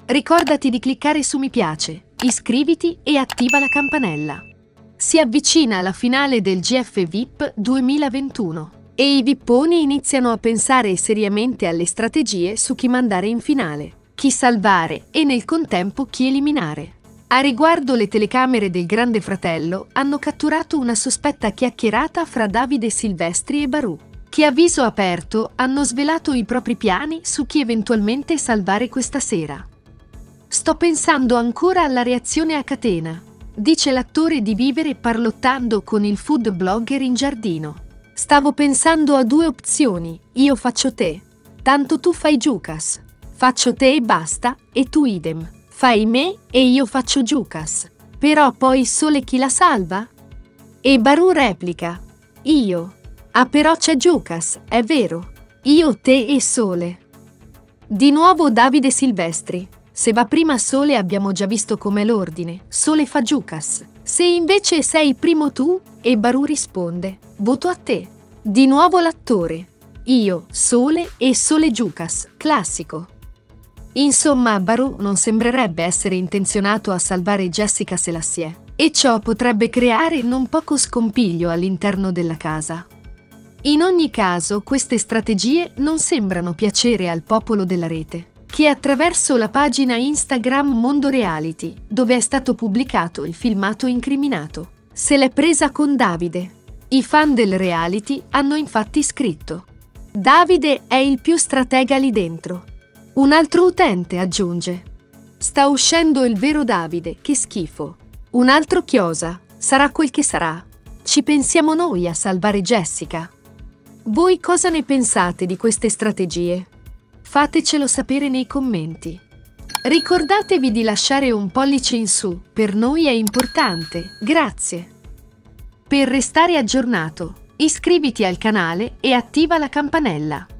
Ricordati di cliccare su mi piace, iscriviti e attiva la campanella. Si avvicina la finale del GF VIP 2021 e i vipponi iniziano a pensare seriamente alle strategie su chi mandare in finale, chi salvare e nel contempo chi eliminare. A riguardo, le telecamere del Grande Fratello hanno catturato una sospetta chiacchierata fra Davide Silvestri e Barù, che a viso aperto hanno svelato i propri piani su chi eventualmente salvare questa sera. «Sto pensando ancora alla reazione a catena», dice l'attore di Vivere parlottando con il food blogger in giardino. «Stavo pensando a due opzioni, io faccio te, tanto tu fai Giucas, faccio te e basta, e tu idem, fai me e io faccio Giucas, però poi Sole chi la salva?» E Barù replica: «Io. Ah, però c'è Giucas, è vero, io, te e Sole». Di nuovo Davide Silvestri: «Se va prima Sole abbiamo già visto com'è l'ordine, Sole fa Giucas. Se invece sei primo tu?» E Barù risponde: «Voto a te». Di nuovo l'attore: «Io, Sole e Sole Giucas, classico». Insomma, Barù non sembrerebbe essere intenzionato a salvare Jessica Selassie, e ciò potrebbe creare non poco scompiglio all'interno della casa. In ogni caso, queste strategie non sembrano piacere al popolo della rete, che attraverso la pagina Instagram Mondo Reality, dove è stato pubblicato il filmato incriminato, se l'è presa con Davide. I fan del reality hanno infatti scritto: «Davide è il più stratega lì dentro». Un altro utente aggiunge: «Sta uscendo il vero Davide, che schifo». Un altro chiosa: «Sarà quel che sarà. Ci pensiamo noi a salvare Jessica». Voi cosa ne pensate di queste strategie? Fatecelo sapere nei commenti. Ricordatevi di lasciare un pollice in su, per noi è importante, grazie. Per restare aggiornato, iscriviti al canale e attiva la campanella.